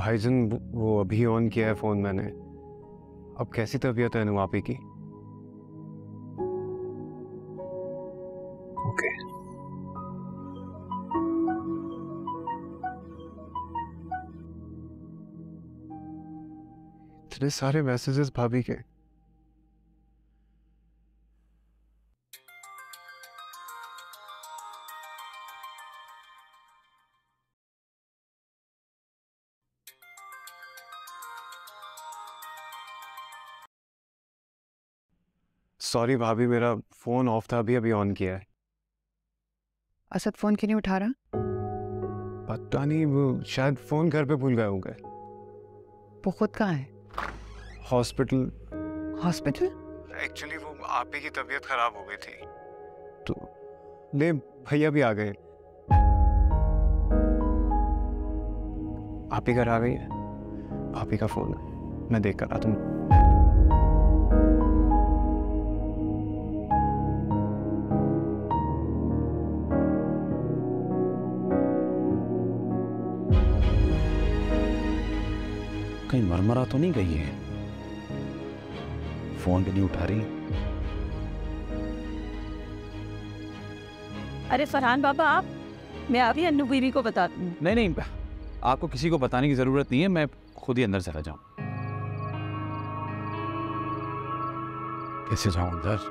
भाईजान वो अभी ऑन किया है फोन मैंने। अब कैसी तबीयत है अनु आपी की? ओके। इतने सारे मैसेजेस भाभी के। सॉरी भाभी, मेरा फोन ऑफ था, अभी अभी ऑन किया है। असद फोन क्यों नहीं उठा रहा? पता नहीं, वो शायद फोन घर पे भूल गए होंगे। वो खुद कहाँ है? हॉस्पिटल। हॉस्पिटल? एक्चुअली वो आप ही की तबीयत खराब हो गई थी तो ले भैया भी आ गए। आप ही घर आ गई है, भाभी का फोन है, मैं देख कर रहा था। कहीं मरमरा तो नहीं गई है? फोन भी नहीं उठा रही। अरे फरहान बाबा, आप, मैं अभी अन्नू बीवी को बताती हूँ। नहीं नहीं, आपको किसी को बताने की जरूरत नहीं है, मैं खुद ही अंदर चला जाऊं। कैसे जाऊं अंदर?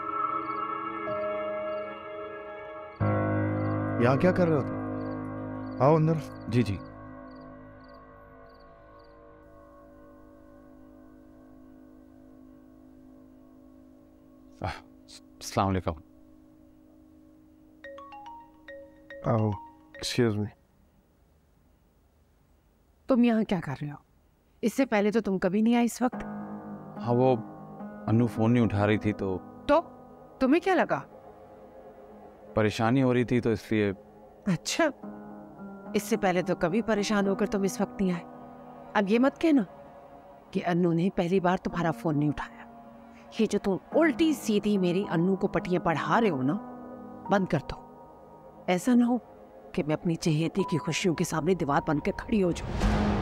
यहाँ क्या कर रहे हो? आओ अंदर। जी जी। अस्सलाम वालेकुम। आओ। Excuse me. तुम यहाँ क्या कर रहे हो? इससे पहले तो तुम कभी नहीं आई इस वक्त। हाँ, वो अन्नू फोन नहीं उठा रही थी तो तुम्हें क्या लगा? परेशानी हो रही थी तो इसलिए। अच्छा, इससे पहले तो कभी परेशान होकर तुम इस वक्त नहीं आए। अब ये मत कहना कि अन्नू ने पहली बार तुम्हारा फोन नहीं उठाया। ये जो तुम उल्टी सीधी मेरी अन्नू को पट्टियां पढ़ा रहे हो ना, बंद कर दो। ऐसा ना हो कि मैं अपनी चहेती की खुशियों के सामने दीवार बनकर खड़ी हो जाऊं।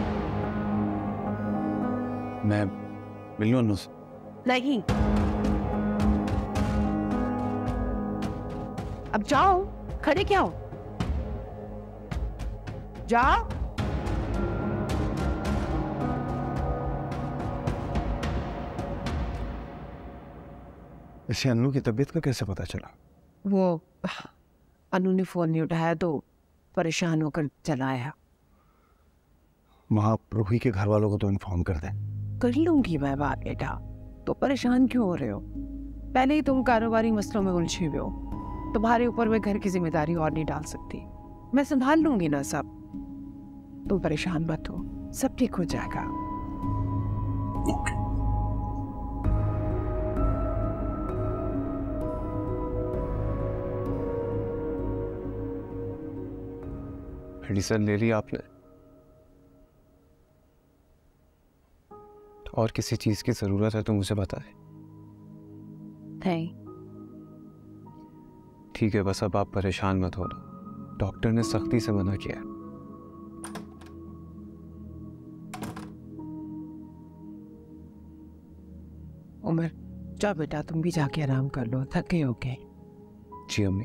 मैं मिलूं अन्नू से? नहीं, अब जाओ, खड़े क्या हो? जाओ। इसे अन्नू की तबीयत का कैसे पता चला? वो अनु ने फोन नहीं उठाया तो परेशान होकर चला आया। वहां रूही के घर वालों को तो इन्फॉर्म कर दें। कर लूंगी मैं बात बेटा, तो परेशान क्यों हो रहे हो? पहले ही तुम कारोबारी मसलों में उलझे हुए हो, तुम्हारे ऊपर मैं घर की जिम्मेदारी और नहीं डाल सकती। मैं संभाल लूंगी ना सब, तुम परेशान मत हो, सब ठीक हो जाएगा। मेडिसिन ले ली आपने? और किसी चीज की जरूरत है तो मुझे बताए। नहीं। ठीक है, बस अब आप परेशान मत हो। डॉक्टर ने सख्ती से मना किया। उमर, जा बेटा, तुम भी जाके आराम कर लो, थके हो गए। जी अम्मी।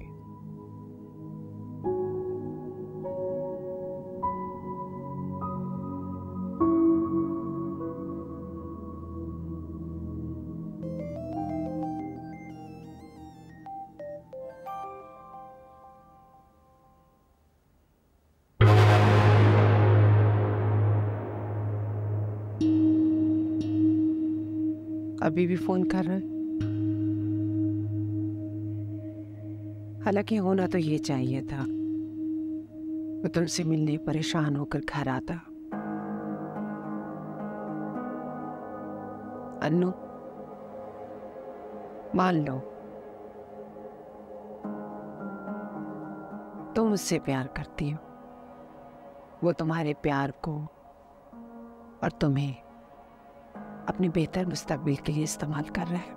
अभी भी फोन कर रहे? हालांकि होना तो ये चाहिए था, वो तुमसे मिलने परेशान होकर घर आता। अन्नू, मान लो तुम उससे प्यार करती हो, वो तुम्हारे प्यार को और तुम्हें अपने बेहतर मुस्तकबिल के लिए इस्तेमाल कर रहा है।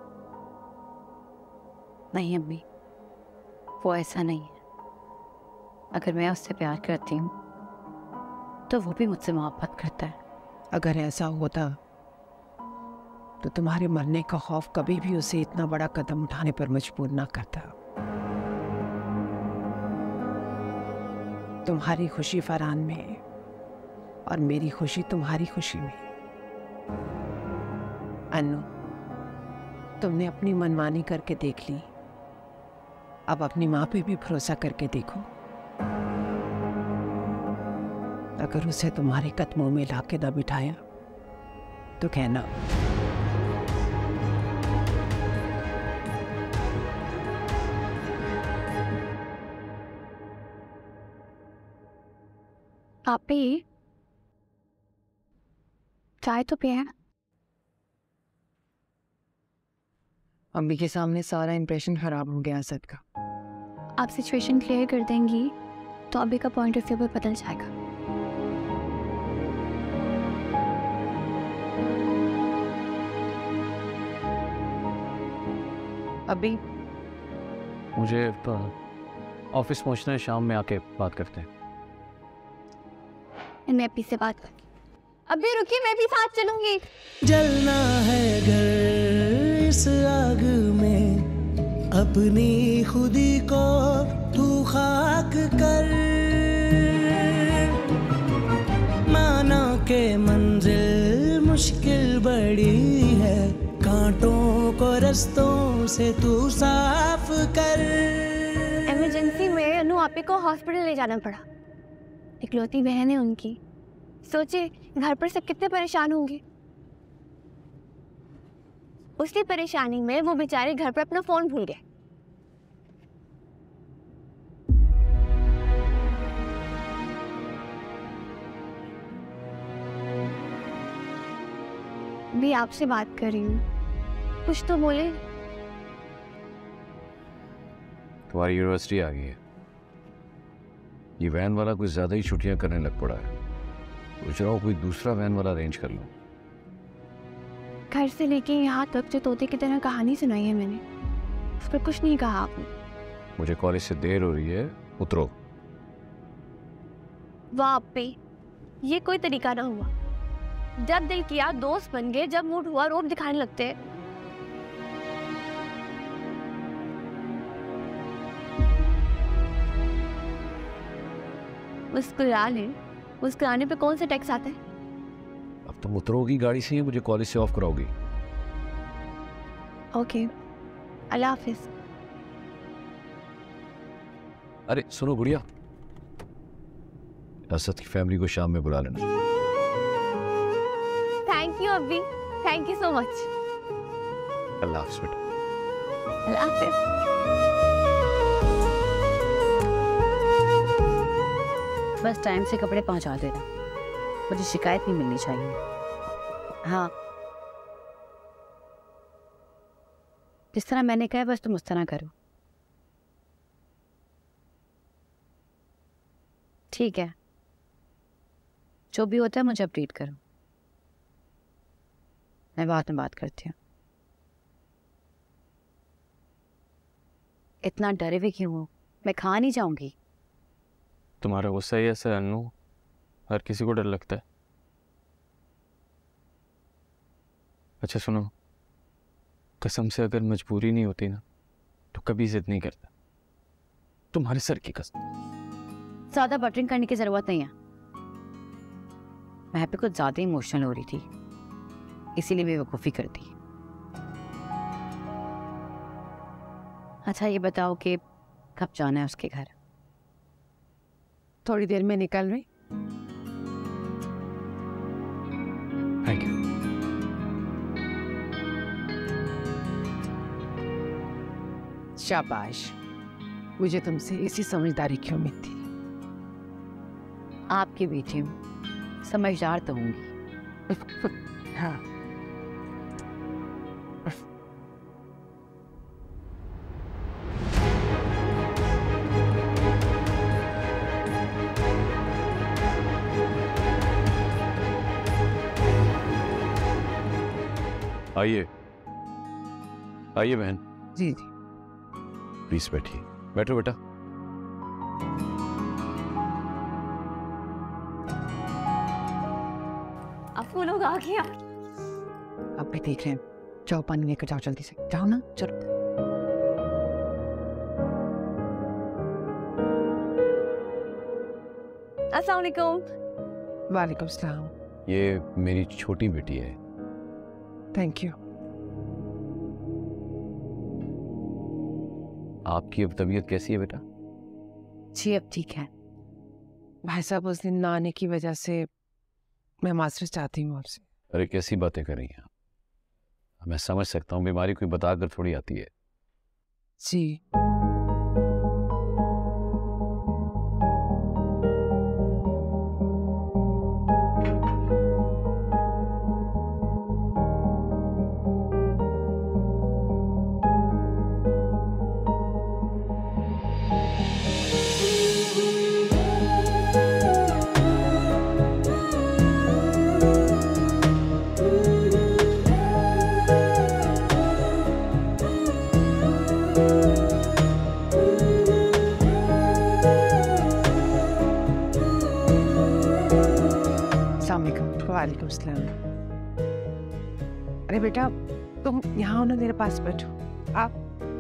नहीं अम्मी, वो ऐसा नहीं है। अगर मैं उससे प्यार करती हूँ तो वो भी मुझसे मोहब्बत करता है। अगर ऐसा होता तो तुम्हारे मरने का खौफ कभी भी उसे इतना बड़ा कदम उठाने पर मजबूर ना करता। तुम्हारी खुशी फरहान में और मेरी खुशी तुम्हारी खुशी में। अन्नू, तुमने अपनी मनमानी करके देख ली, अब अपनी माँ पे भी भरोसा करके देखो। अगर उसे तुम्हारे कदमों में लाके न बिठाया तो कहना आप ही चाय तो पिए। अम्मी के सामने सारा इंप्रेशन खराब हो गया असद का। आप सिचुएशन क्लियर कर देंगी तो अभी का पॉइंट ऑफ व्यू भी बदल जाएगा। अभी मुझे ऑफिस पहुंचना है, शाम में आके बात करते हैं। मैं अभी से बात कर। अभी रुकिए, मैं भी साथ चलूंगी। जलना है घर इस आग में, अपनी खुदी को तू खाक कर। माना के मंजिल मुश्किल बड़ी है, कांटों को रस्तों से तू साफ कर। इमरजेंसी में अनु आपी को हॉस्पिटल ले जाना पड़ा। इकलौती बहन है उनकी। सोचिए घर पर सब कितने परेशान होंगे। उसी परेशानी में वो बेचारे घर पर अपना फोन भूल गए। भी आपसे बात कर रही हूँ, कुछ तो बोले। तुम्हारी यूनिवर्सिटी आ गई है, ये वैन वाला कुछ ज्यादा ही छुट्टियां करने लग पड़ा है। सोच रहा हूँ कोई दूसरा वैन वाला अरेंज कर लूं। घर से लेके यहाँ तक जो तोते की तरह कहानी सुनाई है मैंने, उस पर कुछ नहीं कहा आपने। मुझे कॉलेज से देर हो रही है, उतरो। वाह पे, ये कोई तरीका ना हुआ। जब दिल किया दोस्त बन गए, जब मूड हुआ रोब दिखाने लगते हैं। मुस्कुरा ले, मुस्कुराने पे कौन सा टैक्स आता है? अब तुम उतरोगी गाड़ी से, मुझे कॉलेज से ऑफ कराओगी। ओके, अल्लाह हाफिज। अरे सुनो गुड़िया, असद की फैमिली को शाम में बुला लेना। थैंक यू अभी, थैंक यू सो मच। अल्लाह हाफिज बेटा। अल्लाह हाफिज। बस टाइम से कपड़े पहुंचा देना, मुझे शिकायत नहीं मिलनी चाहिए। हाँ, जिस तरह मैंने कहा बस तुम उस तरह करो। ठीक है, जो भी होता है मुझे अपडेट करो, मैं बाद में बात करती हूँ। इतना डरे हुए क्यों हो? मैं खा नहीं जाऊंगी। तुम्हारा गुस्सा ही ऐसा है अन्नू, हर किसी को डर लगता है। अच्छा सुनो, कसम से अगर मजबूरी नहीं होती ना तो कभी जिद नहीं करता, तुम्हारे सर की कसम। ज्यादा बटरिंग करने की जरूरत नहीं है। मैं पे कुछ ज्यादा इमोशनल हो रही थी, इसीलिए बेवकूफ़ी कर दी। अच्छा ये बताओ कि कब जाना है उसके घर? थोड़ी देर में निकल रही। Thank you. शाबाश, मुझे तुमसे इसी समझदारी की उम्मीद थी। आपकी बेटी हूँ, समझदार तो होंगी। हाँ। आइए आइए बहन। जी जी, प्लीज बैठिए। बैठो बेटा। आ गया। अब भी देख रहे हैं, जाओ पानी लेकर जाओ जल्दी से, जाओ ना, चलो। अस्सलाम वालेकुम। वालेकुम सलाम। ये मेरी छोटी बेटी है। Thank you. आपकी अब तबीयत कैसी है बेटा? जी अब ठीक है। भाई साहब उस दिन ना आने की वजह से मैं माजरत चाहती हूँ आपसे। अरे कैसी बातें कर रही हैं आप? मैं समझ सकता हूँ, बीमारी कोई बताकर थोड़ी आती है। जी वालेकुम सलाम। अरे बेटा तुम यहाँ हो ना, मेरे पास बैठो। आप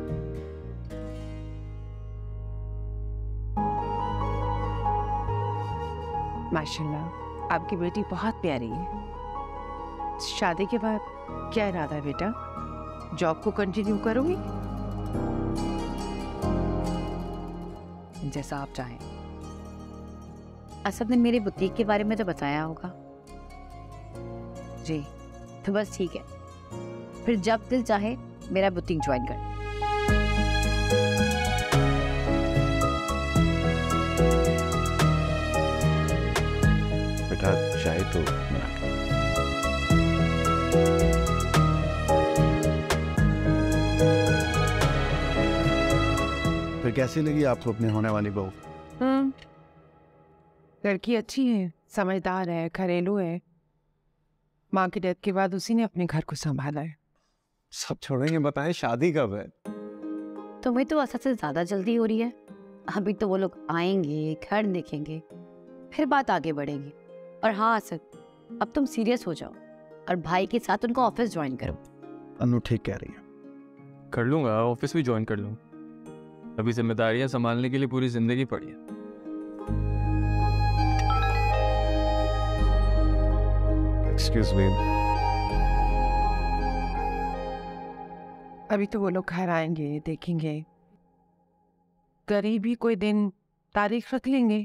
माशाल्लाह आपकी बेटी बहुत प्यारी है। शादी के बाद क्या इरादा है बेटा? जॉब को कंटिन्यू करोगी? जैसा आप चाहें। असद ने मेरे बुटीक के बारे में तो बताया होगा। जी तो बस ठीक है, फिर जब दिल चाहे मेरा बुटीक ज्वाइन कर। बेटा चाहे तो बना के। फिर कैसी लगी आपको अपनी होने वाली बहू? लड़की अच्छी है, समझदार है, घरेलू है। माँ की डेथ के बाद उसी ने अपने घर को संभाला है। सब छोड़ेंगे, बताएं शादी कब है? तुम्हें तो असद से ज्यादा जल्दी हो रही है। अभी तो वो लोग आएंगे, घर देखेंगे, फिर बात आगे बढ़ेगी। और हाँ असद, अब तुम सीरियस हो जाओ और भाई के साथ उनको ऑफिस ज्वाइन करो। अनु ठीक कह रही है। कर लूंगा, ऑफिस भी ज्वाइन कर लूंगा। अभी जिम्मेदारियां संभालने के लिए पूरी जिंदगी पड़ी है। Excuse me. अभी तो वो लोग घर आएंगे, देखेंगे, करीब ही कोई दिन तारीख रख लेंगे।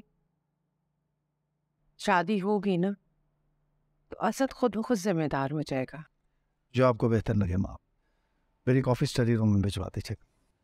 शादी होगी ना तो असद खुद ब खुद जिम्मेदार हो जाएगा। जो आपको बेहतर लगे माँ। मेरी ऑफिस स्टडी रूम में भिजवा दीजिए।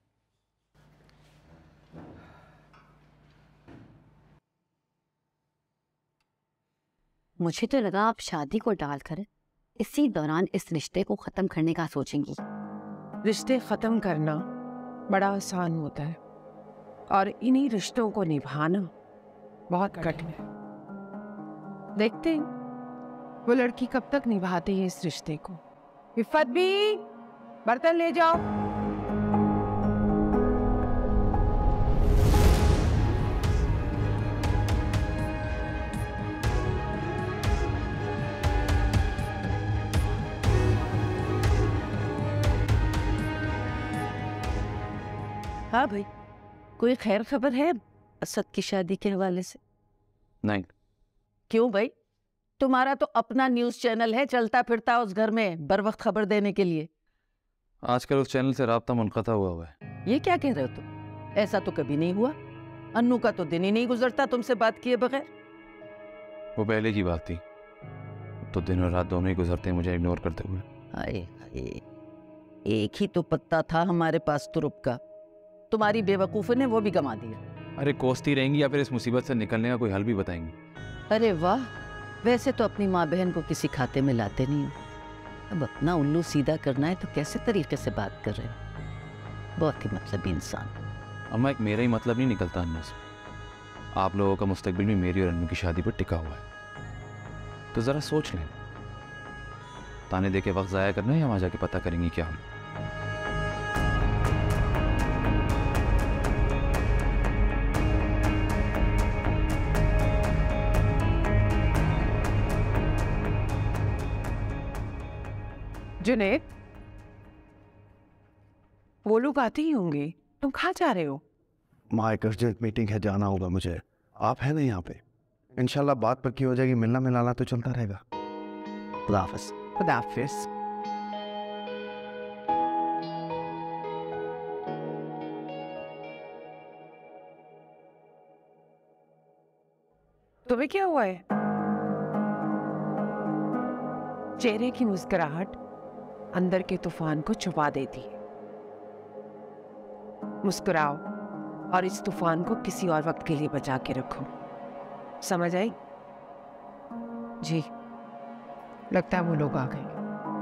मुझे तो लगा आप शादी को डालकर इसी दौरान इस रिश्ते को खत्म करने का सोचेंगी। रिश्ते खत्म करना बड़ा आसान होता है और इन्हीं रिश्तों को निभाना बहुत कठिन है। देखते हैं वो लड़की कब तक निभाती है इस रिश्ते को। इफ़त भी बर्तन ले जाओ। हाँ भाई, कोई खैर खबर है असद की शादी के हवाले से? नहीं। क्यों भाई? तुम्हारा तो अपना न्यूज़ चैनल है, चलता फिरता उस घर में बर वक्त खबर देने के लिए। आजकल उस चैनल से राब्ता मुनक़ता हुआ है। ये क्या कह रहे हो तुम? ऐसा तो कभी नहीं हुआ। अन्नू का तो दिन ही नहीं गुजरता तुमसे बात किए बगैर। वो पहले की बात थी, तो दिन और रात दोनों ही गुजरते हैं मुझे इग्नोर करते हुए। हाय हाय, एक ही तो पत्ता था हमारे पास तुरुप का, तुम्हारी बेवकूफ़ी ने वो भी गंवा दिया। अरे कोसती रहेंगी या फिर इस मुसीबत से निकलने का कोई हल भी बताएंगी? अरे वाह, वैसे तो अपनी माँ बहन को किसी खाते में लाते नहीं हो। अब अपना उल्लू सीधा करना है तो कैसे तरीके से बात कर रहे हो। बहुत ही मतलबी इंसान। अम्मा, एक मेरा ही मतलब नहीं निकलता अन्नू से। आप लोगों का मुस्तकबिल भी मेरी और अन्नू की शादी पर टिका हुआ है। तो ज़रा सोच लें, ताने दे के वक्त ज़ाया करना है या वहाँ जाके पता करेंगे क्या हो। जुनैद, वो लोग आते ही होंगे, तुम कहाँ जा रहे हो? माँ एक अर्जेंट मीटिंग है, जाना होगा मुझे। आप है ना यहाँ पे? इंशाल्लाह बात पक्की हो जाएगी, मिलना मिलाना तो चलता रहेगा। खुदा हाफिज। खुदा हाफिज। तुम्हें क्या हुआ है? चेहरे की मुस्कुराहट अंदर के तूफान को छुपा देती है। मुस्कुराओ और इस तूफान को किसी और वक्त के लिए बचा के रखो। समझ आई? जी, लगता है वो लोग आ गए।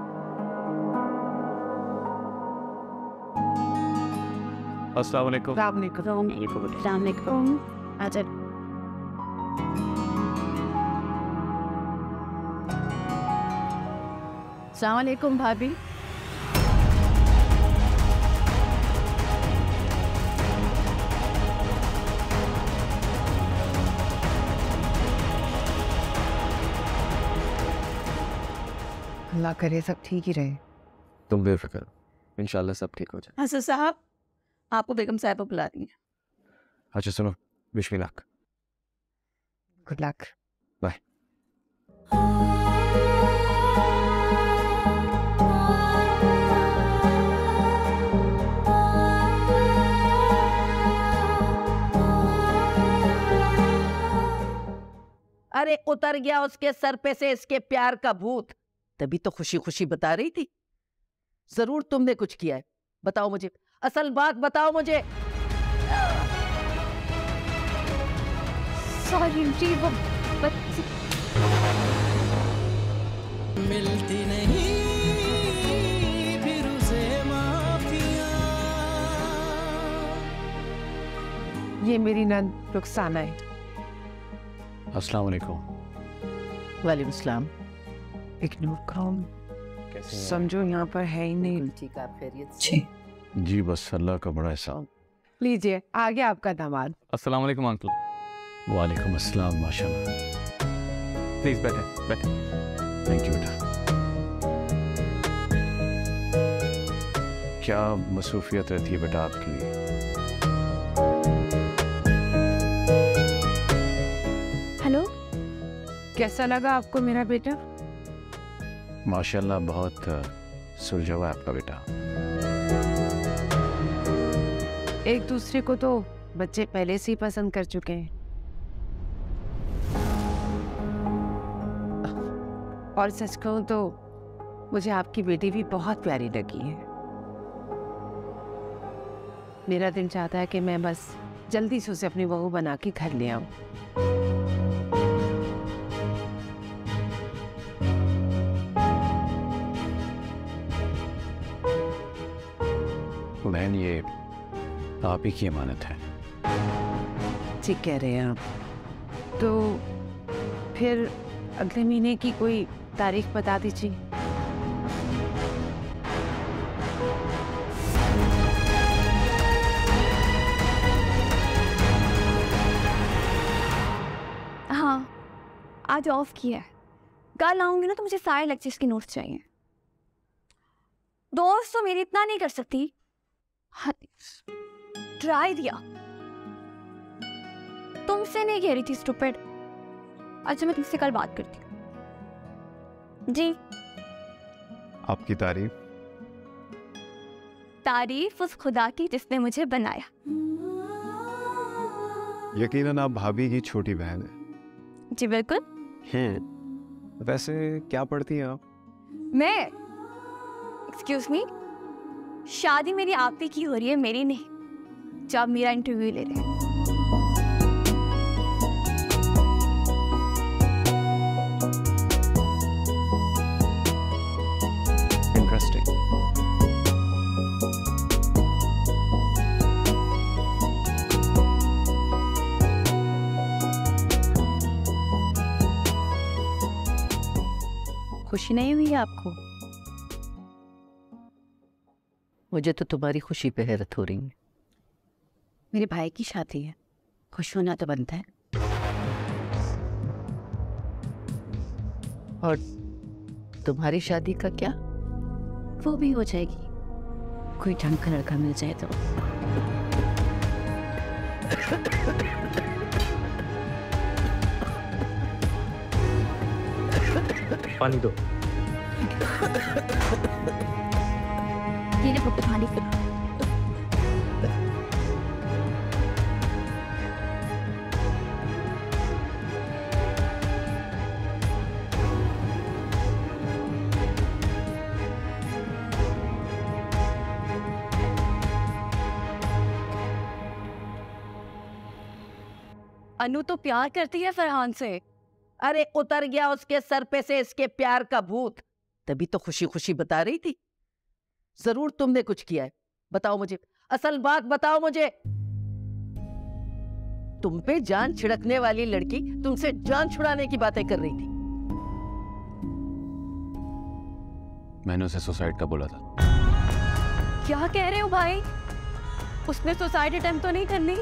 अस्सलाम वालेकुम। अस्सलाम वालेकुम। अच्छा, अस्सलाम वालेकुम भाभी। अल्लाह करे सब ठीक ही रहे। तुम बेफिक्र, इंशाल्लाह सब ठीक हो जाए। हसन साहब, आपको बेगम साहब बुला रही हैं। अच्छा सुनो, बिस्मिल्लाह। Good luck. बाय। अरे उतर गया उसके सर पे से इसके प्यार का भूत। तभी तो खुशी खुशी बता रही थी। जरूर तुमने कुछ किया है, बताओ मुझे, असल बात बताओ मुझे। सॉरी जी, वो बच्ची मिलती नहीं फिर उसे माफिया। ये मेरी नंद रुखसाना है। अस्सलाम वालेकुम। वालेकुम सलाम। इग्नोर करो, समझो यहाँ पर है ही नहीं। ठीक, आप खैरियत से? जी बस अल्लाह का बड़ा एहसान। लीजिए, आ गया आपका दामाद। अस्सलाम वालेकुम अंकल। वालेकुम अस्सलाम, माशाल्लाह। प्लीज बैठे बैठे। थैंक यू बेटा। क्या मसरूफियत रहती है बेटा आपकी? हेलो, कैसा लगा आपको मेरा बेटा? माशाल्लाह बहुत सुलझा हुआ है आपका बेटा। एक दूसरे को तो बच्चे पहले से ही पसंद कर चुके हैं। और सच कहूं तो मुझे आपकी बेटी भी बहुत प्यारी लगी है। मेरा दिल चाहता है कि मैं बस जल्दी से उसे अपनी बहू बना के घर ले आऊं। बहन ये आप ही की अमानत है। ठीक कह रहे हैं आप। तो फिर अगले महीने की कोई तारीख बता दीजिए। हाँ, आज ऑफ किया है। कल आऊंगी ना तो मुझे सारे लेक्चर्स के नोट्स चाहिए। दोस्त तो मेरी इतना नहीं कर सकती। हाँ, ट्राई दिया। तुमसे नहीं कह रही थी स्टूपिड। अच्छा, मैं तुमसे कल बात करती हूँ। जी। आपकी तारीफ? तारीफ उस खुदा की जिसने मुझे बनाया। यकीनन आप भाभी की छोटी बहन है। जी बिल्कुल। वैसे क्या पढ़ती हैं आप? मैं, एक्सक्यूज मी, शादी मेरी आप ही की हो रही है, मेरी नहीं। जब मेरा इंटरव्यू ले रहे हैं। इंटरेस्टिंग। खुशी नहीं हुई आपको? मुझे तो तुम्हारी खुशी पे हैरत हो रही है। मेरे भाई की शादी है, खुश होना तो बनता है। और तुम्हारी शादी का क्या? वो भी हो जाएगी, कोई ढंग का लड़का मिल जाए तो। पानी दो। ये ले पुप्पू पानी। अनु तो प्यार करती है फरहान से। अरे उतर गया उसके सर पे से इसके प्यार का भूत, तभी तो खुशी खुशी बता रही थी। जरूर तुमने कुछ किया है, बताओ मुझे, असल बात बताओ मुझे। तुम पे जान छिड़कने वाली लड़की तुमसे जान छुड़ाने की बातें कर रही थी। मैंने उसे सुसाइड का बोला था। क्या कह रहे हो भाई? उसने सुसाइड अटेम्प्ट तो नहीं करनी?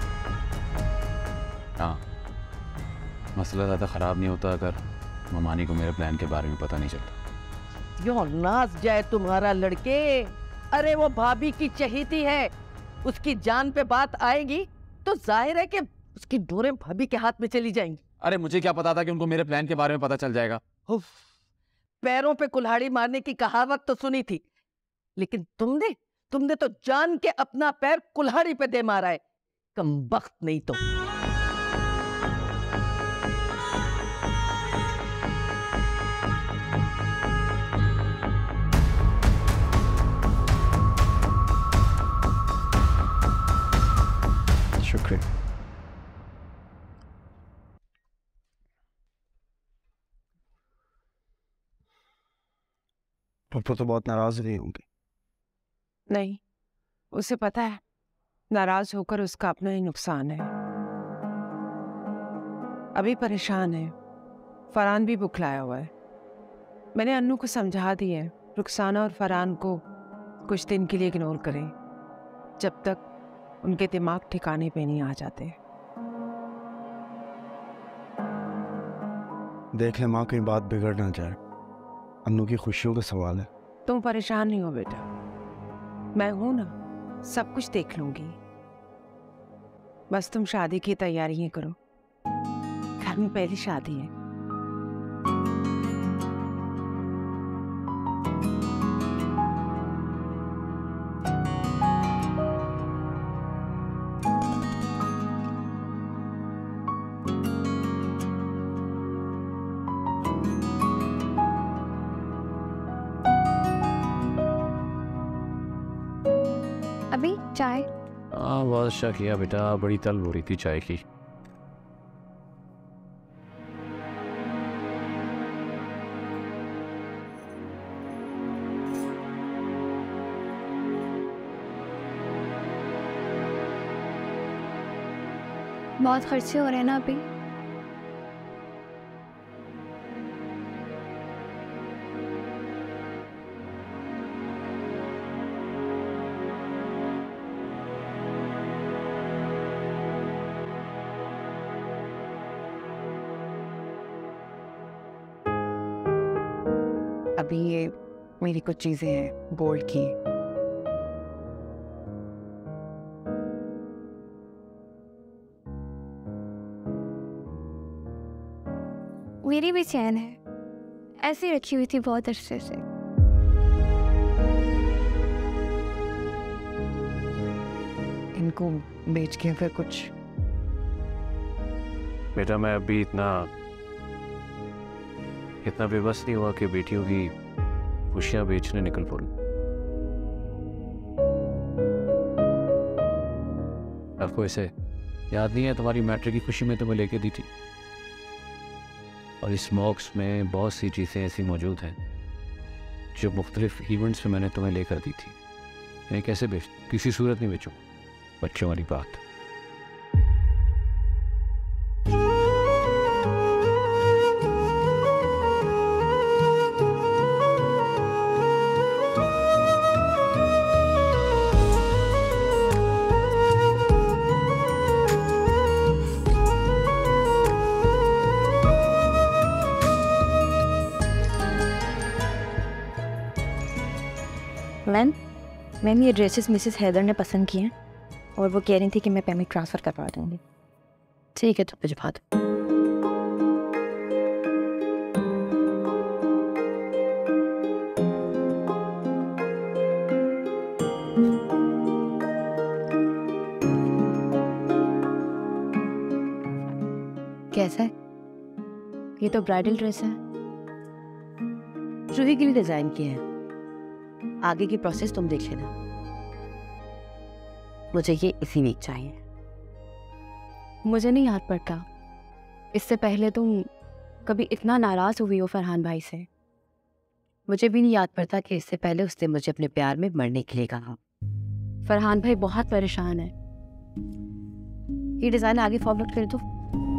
हाँ, मसला ज़्यादा ख़राब नहीं होता अगर ममानी को मेरे प्लान के बारे में पता नहीं चलता। यो नाच जाए तुम्हारा लड़के। अरे वो भाभी की चहेती है, उसकी जान पे बात आएगी तो जाहिर है कि उसकी डोरें भाभी के हाथ में चली जाएंगी। अरे मुझे क्या पता था कि उनको मेरे प्लान के बारे में पता चल जाएगा। पैरों पे कुल्हाड़ी मारने की कहावत तो सुनी थी, लेकिन तुमने तो जान के अपना पैर कुल्हाड़ी पे दे मारा है। कमबख्त नहीं तो। शुक्रिया। पप्पू तो बहुत नाराज नहीं होंगे। नहीं, उसे पता है नाराज होकर उसका अपना ही नुकसान है। अभी परेशान है, फरहान भी बुखलाया हुआ है। मैंने अन्नू को समझा दिया है रुखसाना और फरहान को कुछ दिन के लिए इग्नोर करें, जब तक उनके दिमाग ठिकाने पे नहीं आ जाते। देख ले माँ, कहीं बात बिगड़ ना जाए, अन्नू की खुशियों का सवाल है। तुम परेशान नहीं हो बेटा, मैं हूं ना, सब कुछ देख लूंगी। बस तुम शादी की तैयारियां करो, घर में पहली शादी है। अभी चाय? हाँ बहुत अच्छा किया बेटा, बड़ी तलब हो रही थी चाय की। बहुत खर्चे हो रहे हैं ना अभी। अभी ये मेरी कुछ चीजें हैं गोल्ड की। मेरी भी चैन है, ऐसी रखी हुई थी बहुत अरसे से। इनको बेच के फिर कुछ? बेटा मैं अभी इतना बेबस नहीं हुआ कि बेटियों की खुशियां बेचने निकल पड़ूं। आपको ऐसे याद नहीं है तुम्हारी मैट्रिक की खुशी में तुम्हें लेके दी थी, और इस बॉक्स में बहुत सी चीज़ें ऐसी मौजूद हैं जो मुख्तलिफ इवेंट्स में मैंने तुम्हें लेकर दी थी। मैं कैसे बेच, किसी सूरत नहीं बेचूं, बच्चों वाली बात। मैम ये ड्रेसेस मिसेस हैदर ने पसंद किए हैं और वो कह रही थी कि मैं पेमेंट ट्रांसफ़र करवा दूँगी। ठीक है तो भिजवा दो। कैसा है? ये तो ब्राइडल ड्रेस है। जूही के लिए डिजाइन किए हैं। आगे की प्रोसेस तुम देख लेना। मुझे ये इसी वीक चाहिए। मुझे नहीं याद पड़ता इससे पहले तुम कभी इतना नाराज़ हुई हो फरहान भाई से। मुझे भी नहीं याद पड़ता कि इससे पहले उसने मुझे अपने प्यार में मरने के लिए कहा। फरहान भाई बहुत परेशान है। ये डिज़ाइन आगे फॉरवर्ड कर दो।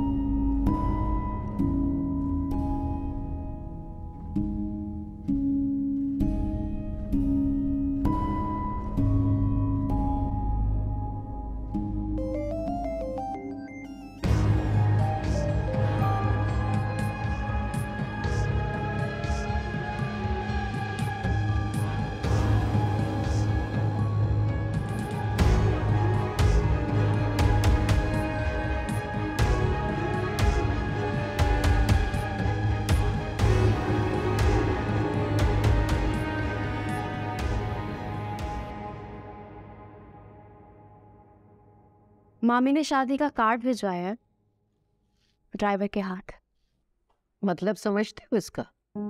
मामी ने शादी का कार्ड भिजवाया है ड्राइवर के हाथ। मतलब समझते हो इसका?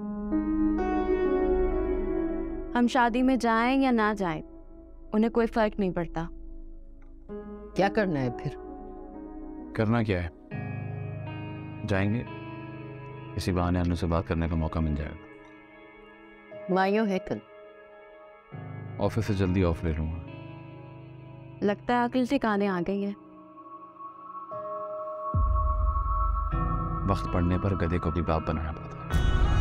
हम शादी में जाएं या ना जाएं उन्हें कोई फर्क नहीं पड़ता। क्या करना है फिर? करना क्या है, जाएंगे, इसी बहाने अन्नू से बात करने का मौका मिल जाएगा। मायो है कल। ऑफिस से जल्दी ऑफ ले लूंगा। लगता है अकल ठिकाने आ गई है। वक्त पड़ने पर गधे को भी बाप बनाना पड़ता है।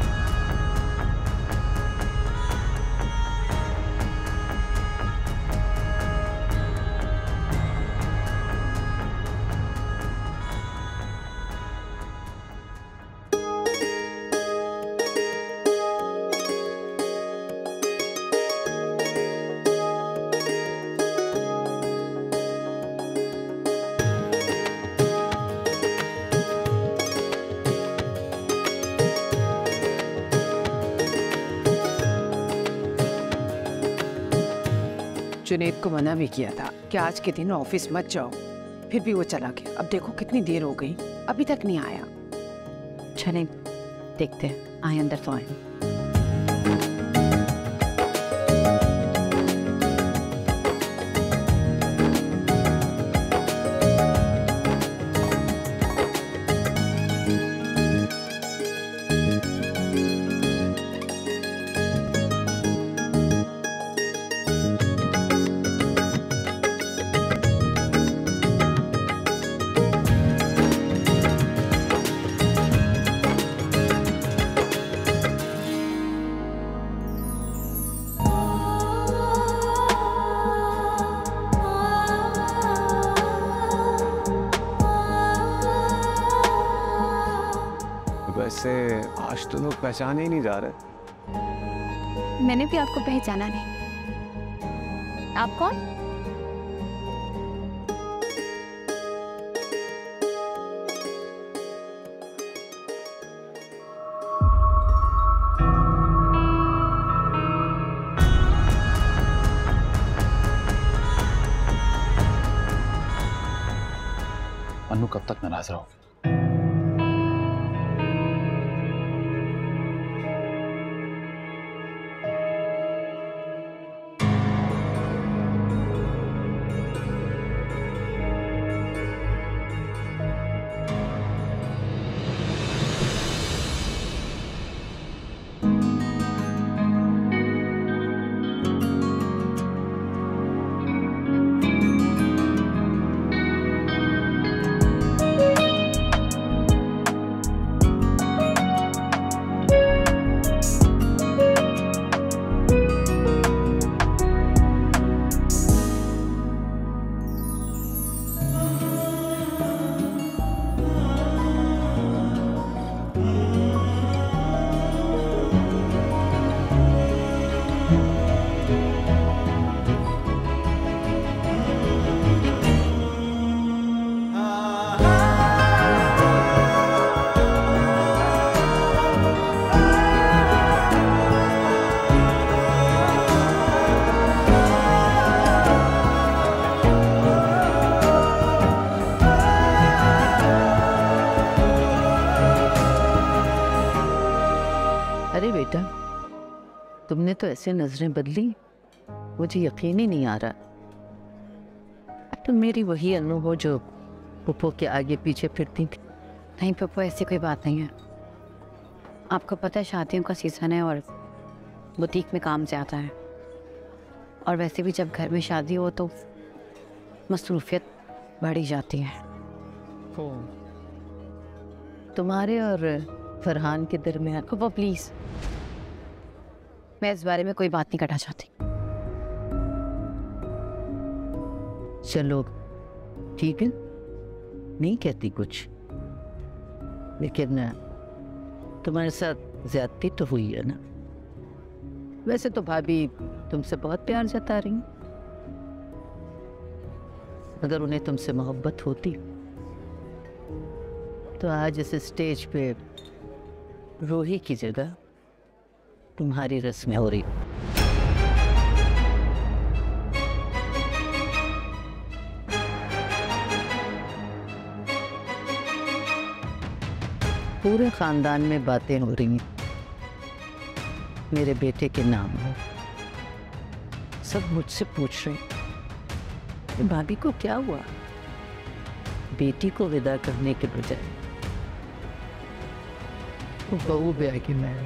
जुनैद को मना भी किया था कि आज के दिन ऑफिस मत जाओ, फिर भी वो चला गया। अब देखो कितनी देर हो गई, अभी तक नहीं आया। चलें देखते हैं, आए अंदर तो आए। वैसे आज तो लोग पहचाने ही नहीं जा रहे। मैंने भी आपको पहचाना नहीं। आप कौन? अन्नू कब तक नाराज रहोगे? तुमने तो ऐसे नजरें बदली, मुझे यकीन ही नहीं आ रहा। तुम मेरी वही अनु हो जो पप्पू के आगे पीछे फिरती थी। नहीं पप्पू, ऐसी कोई बात नहीं है। आपको पता है शादियों का सीज़न है और बुटीक में काम ज़्यादा है, और वैसे भी जब घर में शादी हो तो मसरूफियत बढ़ ही जाती है। तुम्हारे और फरहान के दरमियान। पप्पू प्लीज़, मैं इस बारे में कोई बात नहीं करना चाहती। चलो ठीक है, नहीं कहती कुछ, लेकिन तुम्हारे साथ ज्यादती तो हुई है ना। वैसे तो भाभी तुमसे बहुत प्यार जता रही हैं। अगर उन्हें तुमसे मोहब्बत होती तो आज इस स्टेज पे रूही की जगह तुम्हारी रस्में हो रही। पूरे खानदान में बातें हो रही हैं मेरे बेटे के नाम हो। सब मुझसे पूछ रहे हैं भाभी को क्या हुआ। बेटी को विदा करने के बजाय बहू ब्याह की मैं।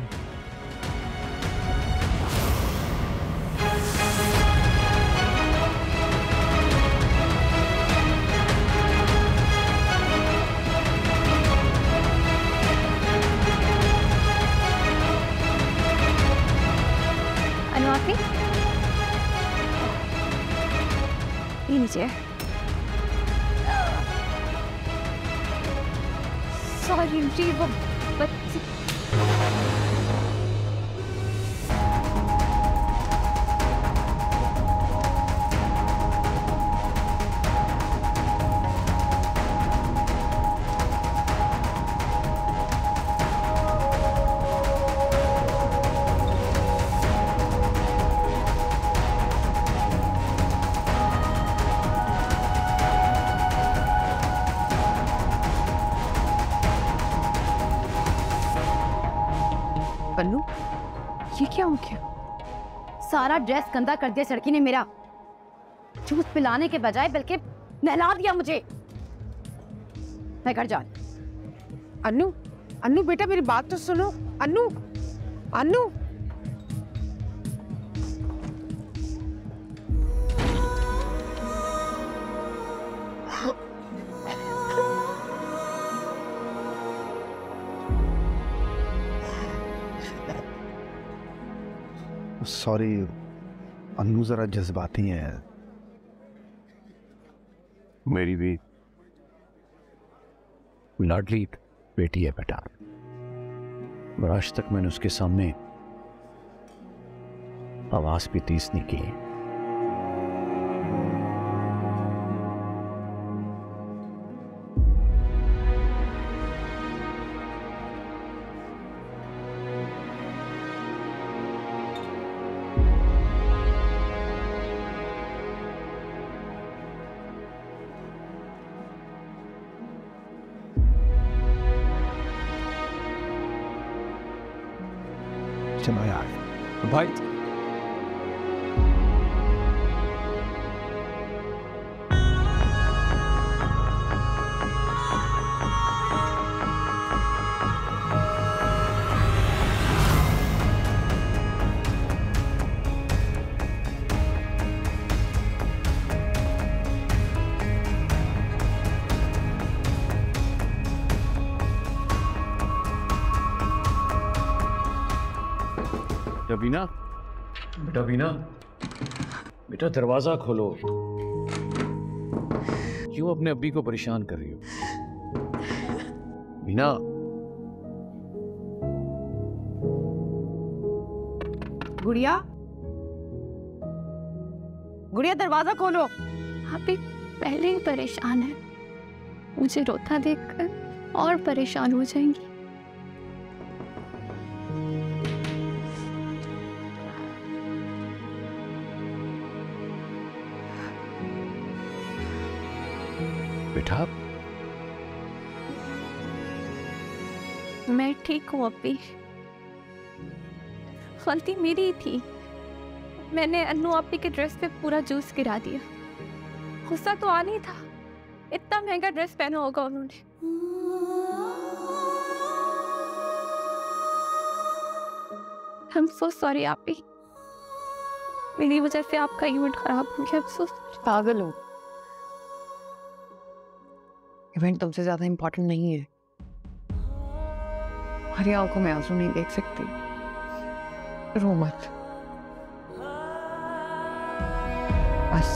अनुआपी ये नीचे। सॉरी जी, वो बच्चे। पन्नू, ये क्या हो गया? सारा ड्रेस गंदा कर दिया लड़की ने मेरा। जूस पिलाने के बजाय बल्कि नहला दिया मुझे। मैं घर जा। अन्नू, अन्नू बेटा मेरी बात तो सुनो। अन्नू, अन्नू। सॉरी, अन्नू जरा जज्बाती है। मेरी भी लाडली बेटी है बेटा, और आज तक मैंने उसके सामने आवाज भी तेज नहीं की। चलो यार भाई, बीना, बेटा बीना, बेटा दरवाजा खोलो। क्यों अपने अब्बी को परेशान कर रही हो? बीना, गुड़िया, गुड़िया दरवाजा खोलो। आप भी पहले ही परेशान है, मुझे रोता देखकर और परेशान हो जाएंगी। बेटा, मैं ठीक हूँ अभी। गलती मेरी ही थी। मैंने अन्नू आपी के ड्रेस पे पूरा जूस गिरा दिया। गुस्सा तो आना ही था, इतना महंगा ड्रेस पहना होगा उन्होंने। I'm so sorry आपी, मेरी वजह से आपका इवेंट खराब हो गया। I'm so sorry। पागल हो, इवेंट तुमसे ज्यादा इम्पोर्टेंट नहीं है। हमारी आंखों में आंसू नहीं देख सकती, रो मत बस।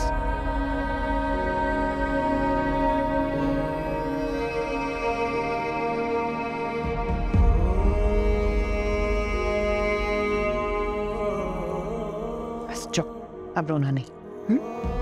बस चुप, अब रोना नहीं।